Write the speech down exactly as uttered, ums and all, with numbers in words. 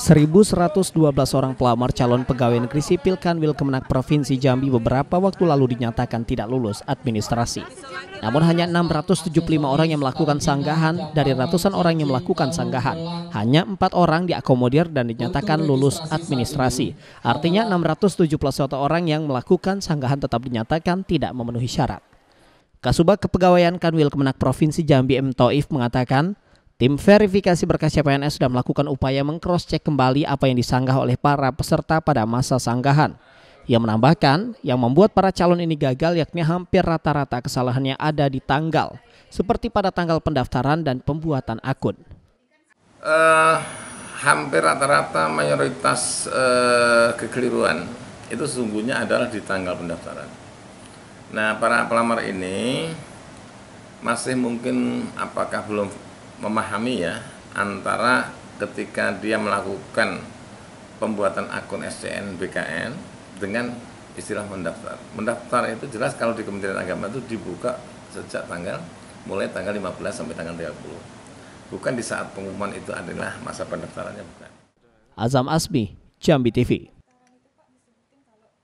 seribu seratus dua belas orang pelamar calon pegawai negeri sipil Kanwil Kemenak Provinsi Jambi beberapa waktu lalu dinyatakan tidak lulus administrasi. Namun hanya enam ratus tujuh puluh lima orang yang melakukan sanggahan dari ratusan orang yang melakukan sanggahan. Hanya empat orang diakomodir dan dinyatakan lulus administrasi. Artinya enam ratus tujuh puluh satu orang yang melakukan sanggahan tetap dinyatakan tidak memenuhi syarat. Kasubag Kepegawaian Kanwil Kemenak Provinsi Jambi M. Taif mengatakan, tim verifikasi berkas C P N S sudah melakukan upaya meng-cross-check kembali apa yang disanggah oleh para peserta pada masa sanggahan. Ia menambahkan, yang membuat para calon ini gagal yakni hampir rata-rata kesalahannya ada di tanggal, seperti pada tanggal pendaftaran dan pembuatan akun. Uh, hampir rata-rata mayoritas uh, kekeliruan itu sesungguhnya adalah di tanggal pendaftaran. Nah, para pelamar ini masih mungkin apakah belum memahami ya antara ketika dia melakukan pembuatan akun S C N B K N dengan istilah mendaftar. Mendaftar itu jelas kalau di Kementerian Agama itu dibuka sejak tanggal mulai tanggal lima belas sampai tanggal tiga puluh. Bukan di saat pengumuman itu adalah masa pendaftarannya, bukan. Azam Asmi, Jambi T V.